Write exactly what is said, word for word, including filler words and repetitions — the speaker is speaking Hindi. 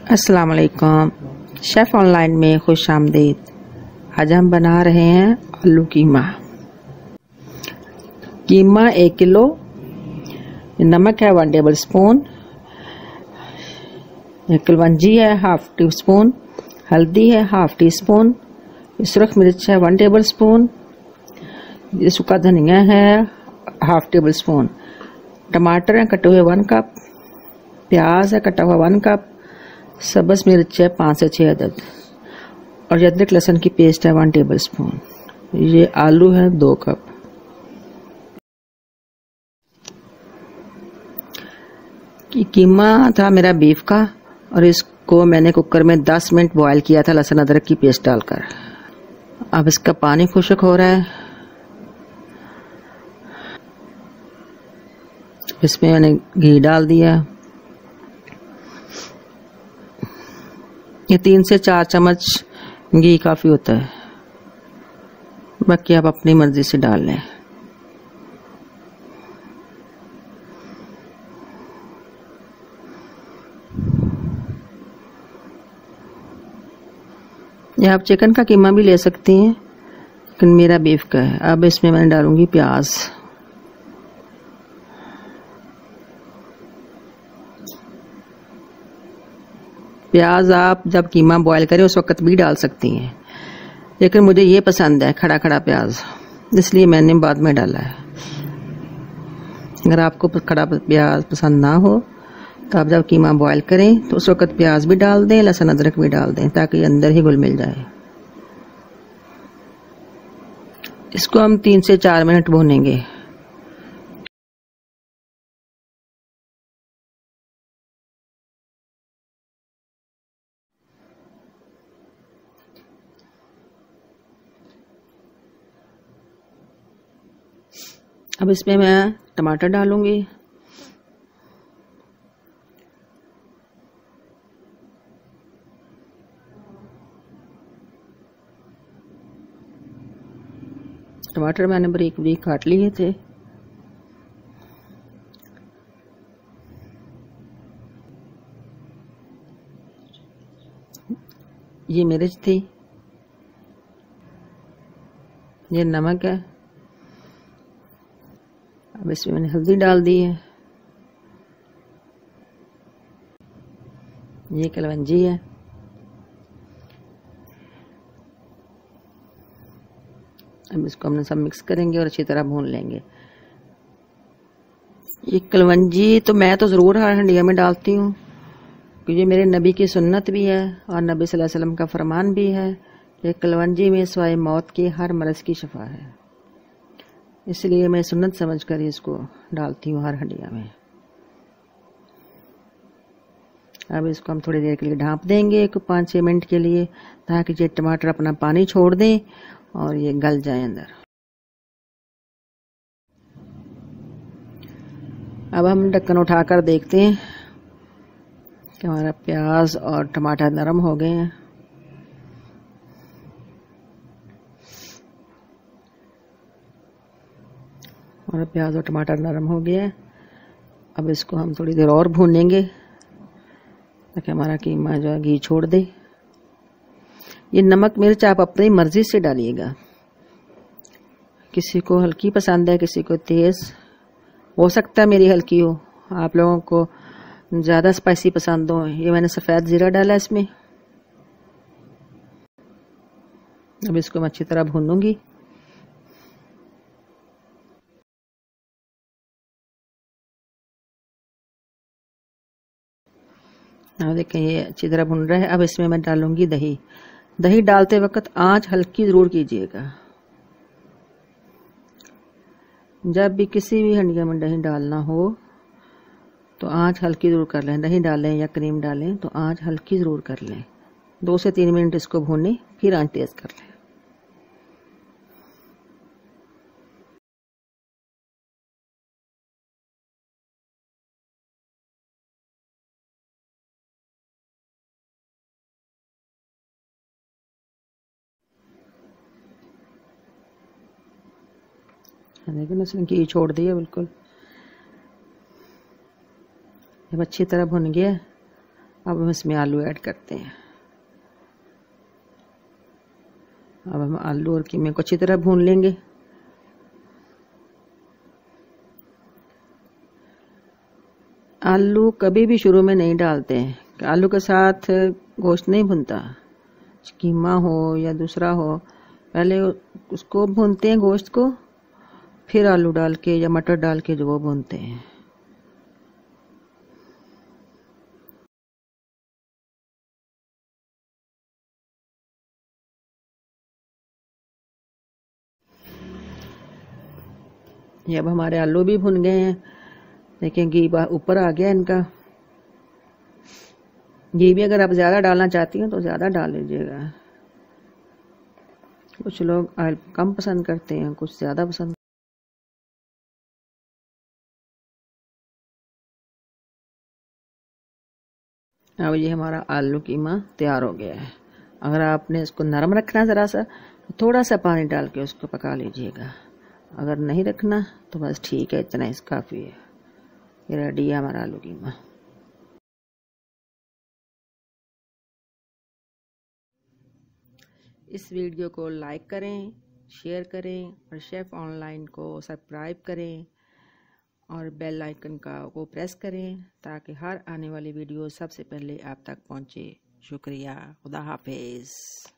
अस्सलाम वालेकुम। शेफ़ ऑनलाइन में खुश आमदीद। आज हम बना रहे हैं आलू कीमा। कीमा एक किलो, नमक है वन टेबल स्पून, कलवंजी है हाफ टी स्पून, हल्दी है हाफ टी स्पून, सुरख मिर्च है वन टेबल स्पून, सूखा धनिया है हाफ टेबल स्पून, टमाटर है कटे हुए वन कप, प्याज है कटा हुआ वन कप, सब्ज मिर्च है पाँच से छः अदद और अदरक लहसुन की पेस्ट है वन टेबल स्पून। ये आलू है दो कप। कीमा था मेरा बीफ का और इसको मैंने कुकर में दस मिनट बॉईल किया था लहसुन अदरक की पेस्ट डालकर। अब इसका पानी खुश्क हो रहा है। इसमें मैंने घी डाल दिया। ये तीन से चार चम्मच घी काफ़ी होता है, बाकी आप अपनी मर्जी से डाल लें। या आप चिकन का कीमा भी ले सकती हैं, लेकिन मेरा बीफ का है। अब इसमें मैं डालूंगी प्याज। प्याज आप जब कीमा बॉईल करें उस वक्त भी डाल सकती हैं, लेकिन मुझे ये पसंद है खड़ा खड़ा प्याज, इसलिए मैंने बाद में डाला है। अगर आपको खड़ा प्याज पसंद ना हो तो आप जब कीमा बॉईल करें तो उस वक्त प्याज भी डाल दें, लहसुन अदरक भी डाल दें, ताकि अंदर ही घुल मिल जाए। इसको हम तीन से चार मिनट भूनेंगे। अब इसमें मैं टमाटर डालूंगी। टमाटर मैंने बारीक बारीक काट लिए थे। ये मिर्च थी, ये नमक है। अब इसमें मैंने हल्दी डाल दी है। ये कलवंजी है। अब इसको हमने सब मिक्स करेंगे और अच्छी तरह भून लेंगे। ये कलवंजी तो मैं तो ज़रूर हर हंडिया में डालती हूँ, क्योंकि ये मेरे नबी की सुन्नत भी है और नबी सल्लल्लाहु अलैहि वसल्लम का फरमान भी है कि कलवंजी में सिवाय मौत के हर मर्ज़ की शफा है। इसलिए मैं सुन्नत समझकर इसको डालती हूँ हर हंडिया में। अब इसको हम थोड़ी देर के लिए ढाँप देंगे, एक पाँच छः मिनट के लिए, ताकि ये टमाटर अपना पानी छोड़ दें और ये गल जाए अंदर। अब हम ढक्कन उठाकर देखते हैं कि हमारा प्याज और टमाटर नरम हो गए हैं। हमारा प्याज और टमाटर नरम हो गया है। अब इसको हम थोड़ी देर और भूनेंगे ताकि हमारा कीमा जो है घी छोड़ दे। ये नमक मिर्च आप अपनी मर्जी से डालिएगा। किसी को हल्की पसंद है, किसी को तेज़। हो सकता है मेरी हल्की हो, आप लोगों को ज़्यादा स्पाइसी पसंद हो। ये मैंने सफ़ेद ज़ीरा डाला इसमें। अब इसको मैं अच्छी तरह भूनूंगी। अब देखें ये अच्छी तरह भुन रहा है। अब इसमें मैं डालूंगी दही। दही डालते वक्त आंच हल्की ज़रूर कीजिएगा। जब भी किसी भी हंडिया में दही डालना हो तो आंच हल्की ज़रूर कर लें। दही डालें या क्रीम डालें तो आंच हल्की ज़रूर कर लें। दो से तीन मिनट इसको भूनें, फिर आंच तेज़ कर लें। देखिए इसने घी छोड़ दिया बिल्कुल। जब अच्छी तरह भुन गया अब हम इसमें आलू ऐड करते हैं। अब हम आलू और कीमे को अच्छी तरह भून लेंगे। आलू कभी भी शुरू में नहीं डालते हैं, आलू के साथ गोश्त नहीं भुनता, कीमा हो या दूसरा हो, पहले उसको भूनते हैं गोश्त को, फिर आलू डाल के या मटर डाल के जो वो भूनते हैं। ये अब हमारे आलू भी भुन गए हैं। देखिए घी ऊपर आ गया इनका। घी भी अगर आप ज़्यादा डालना चाहती हैं तो ज़्यादा डाल लीजिएगा। कुछ लोग ऑयल कम पसंद करते हैं, कुछ ज़्यादा पसंद। अब ये हमारा आलू कीमा तैयार हो गया है। अगर आपने इसको नरम रखना है ज़रा सा, तो थोड़ा सा पानी डाल के उसको पका लीजिएगा। अगर नहीं रखना तो बस ठीक है, इतना ही काफ़ी है। ये रेडी है हमारा आलू कीमा। इस वीडियो को लाइक करें, शेयर करें और शेफ ऑनलाइन को सब्सक्राइब करें और बेल आइकन का को प्रेस करें ताकि हर आने वाली वीडियो सबसे पहले आप तक पहुंचे। शुक्रिया। खुदा हाफिज़।